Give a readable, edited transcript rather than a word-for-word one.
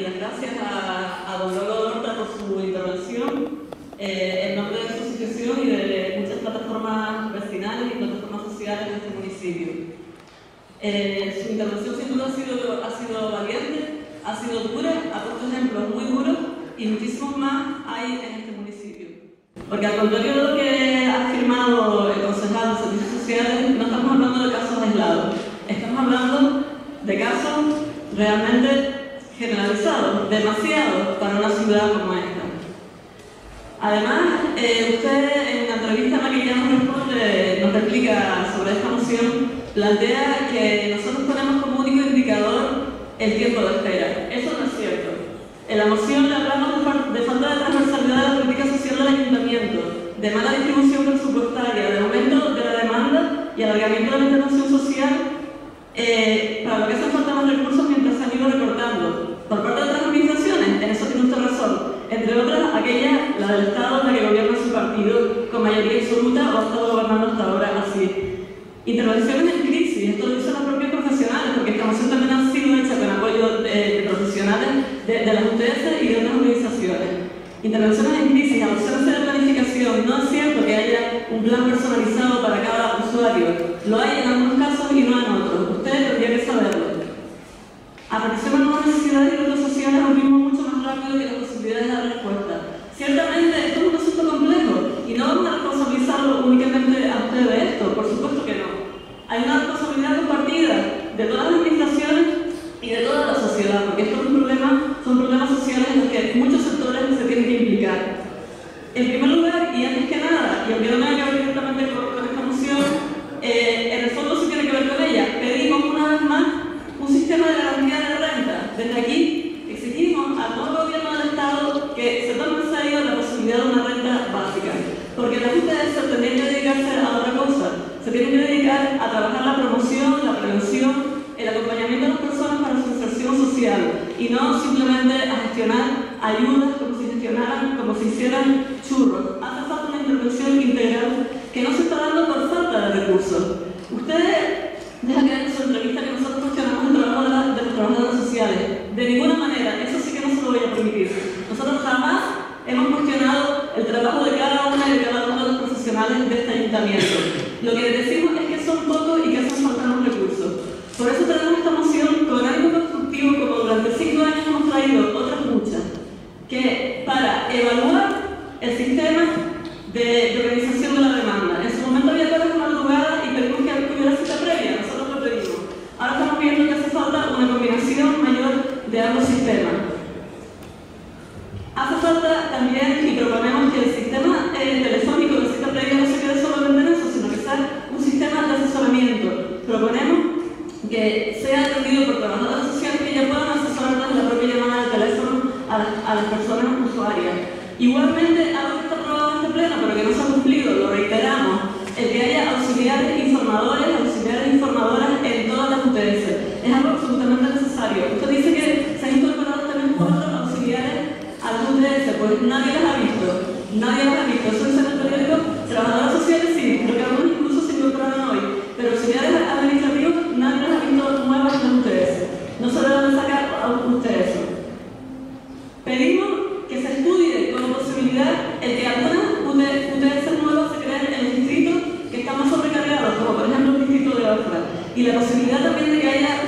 y las gracias a don Lolo Horta por su intervención en nombre de su asociación y de muchas plataformas vecinales y plataformas sociales de este municipio. Su intervención sin duda ha sido valiente, ha sido dura, ha puesto ejemplos muy duros y muchísimos más hay en este municipio. Porque al contrario de lo que ha afirmado el concejal de Servicios Sociales, no estamos hablando de casos aislados, estamos hablando de casos realmente generalizados, demasiados para una ciudad como esta. Además, usted en la entrevista en la que ya nos explica sobre esta moción, plantea que nosotros ponemos como único indicador el tiempo de espera. Eso no es cierto. En la moción le hablamos de falta de transversalidad de la política social del ayuntamiento, de mala distribución presupuestaria, de aumento de la demanda y alargamiento de la intervención social, para lo que hacen falta más recursos mientras se han ido recortando. Por parte de otras organizaciones, en eso tiene usted razón, entre otras aquella, la del Estado, en la que gobierna su partido con mayoría absoluta o ha estado gobernando hasta ahora así. Intervenciones en crisis, esto lo dicen los propios profesionales, porque esta moción también ha sido hecha con apoyo de profesionales de las UTS y de otras organizaciones. Intervenciones en crisis, ausencia de planificación, no es cierto que haya un plan personalizado para cada usuario, lo hay en algunos casos y no en otros, usted tendría que saberlo. Aparecen nuevas necesidades y retos sociales a un ritmo mucho más rápido que las posibilidades de dar respuesta. Ciertamente, esto es un asunto complejo y no vamos a responsabilizarlo únicamente a usted de esto, por supuesto que no. Hay una responsabilidad compartida de todas las administraciones y de toda la sociedad, porque estos son problemas sociales en los que muchos sectores se tienen que implicar. En primer lugar, y antes que nada, y aunque no tenga que ver directamente con esta moción, en el fondo sí tiene que ver con ella, pedimos una vez más un sistema de garantía de renta. Desde aquí exigimos al nuevo gobierno del Estado que se tome en serio la posibilidad de una renta básica, porque las UTS tendrían que dedicarse a otra cosa, se tienen que dedicar a trabajar la promoción, la prevención, el acompañamiento de las personas para su inserción social y no simplemente a gestionar ayudas como si hicieran churros. Hace falta una intervención integral que no se está dando por falta de recursos. Usted deja que en su entrevista que nosotros cuestionamos el trabajo de los trabajadores sociales. De ninguna manera, eso sí que no se lo voy a permitir. Nosotros jamás hemos cuestionado el trabajo de cada una y de cada uno de los profesionales de este ayuntamiento. Lo que decimos es que son pocos y que hacen falta los recursos. Por eso tenemos esta moción con ánimo constructivo, como durante 5 años hemos traído otras muchas, que para evaluar el sistema de organización de la demanda. En su momento había todas las madrugadas y pedimos que hubiera cita previa, nosotros lo pedimos. Ahora estamos viendo que hace falta una combinación mayor de ambos sistemas. Hace falta también, y proponemos que el sistema telefónico de cita previa no se quede solamente en eso, sino que sea un sistema de asesoramiento. Proponemos que sea atendido por trabajadores sociales que ya puedan asesorar desde la propia llamada de teléfono a las personas usuarias. Igualmente, algo que está aprobado en este pleno, pero que no se ha cumplido, lo reiteramos, el que haya auxiliares informadores, auxiliares informadoras en todas las UTS. Es algo absolutamente necesario. Usted dice que se han incorporado también 4 auxiliares a las UTS, pues nadie las ha visto. Nadie las ha visto. Eso dice en el periódico. Trabajadoras sociales sí, creo que algunos incluso se incorporaron hoy, pero auxiliares administrativos nadie las ha visto nuevas en las UTS. No se deben sacar a usted eso. Pedimos que se estudie como posibilidad el que algunas UTS nuevas se creen en los distritos que están más sobrecargados, como por ejemplo el distrito de Orfra, y la posibilidad también de que haya